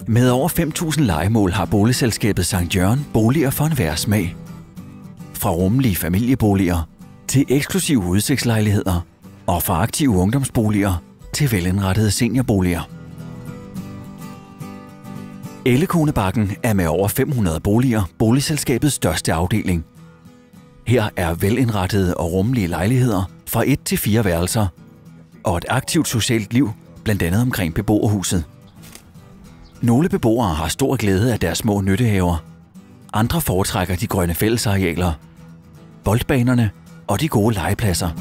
Med over 5.000 lejemål har boligselskabet St. Jørgen boliger for enhver smag. Fra rummelige familieboliger til eksklusive udsigtslejligheder og fra aktive ungdomsboliger til velindrettede seniorboliger. Ellekonebakken er med over 500 boliger boligselskabets største afdeling. Her er velindrettede og rummelige lejligheder fra 1 til 4 værelser og et aktivt socialt liv, blandt andet omkring beboerhuset. Nogle beboere har stor glæde af deres små nyttehaver. Andre foretrækker de grønne fællesarealer, boldbanerne og de gode legepladser.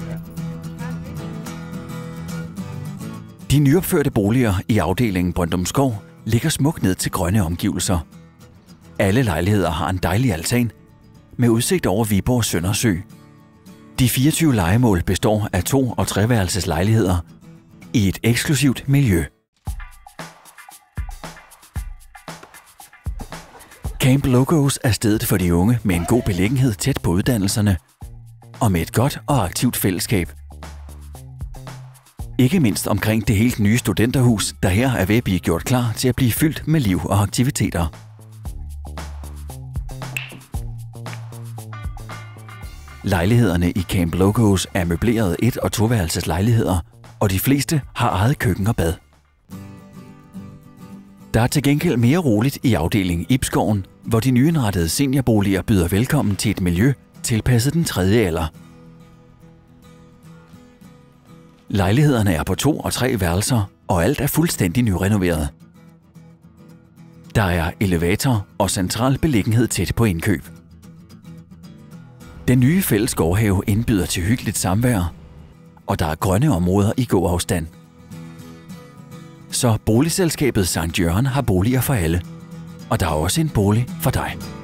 De nyopførte boliger i afdelingen Brøndumskov ligger smukt ned til grønne omgivelser. Alle lejligheder har en dejlig altan med udsigt over Viborg Søndersø. De 24 lejemål består af 2- og 3-værelses lejligheder i et eksklusivt miljø. Camp Logos er stedet for de unge med en god beliggenhed tæt på uddannelserne og med et godt og aktivt fællesskab. Ikke mindst omkring det helt nye studenterhus, der her er ved at blive gjort klar til at blive fyldt med liv og aktiviteter. Lejlighederne i Camp Logos er møblerede 1- og 2-værelses lejligheder, og de fleste har eget køkken og bad. Der er til gengæld mere roligt i afdelingen Ibskoven, hvor de nyindrettede seniorboliger byder velkommen til et miljø tilpasset den 3. alder. Lejlighederne er på 2 og 3 værelser, og alt er fuldstændig nyrenoveret. Der er elevator og central beliggenhed tæt på indkøb. Den nye fælles gårdhave indbyder til hyggeligt samvær, og der er grønne områder i gåafstand. Så boligselskabet St. Jørgen har boliger for alle, og der er også en bolig for dig.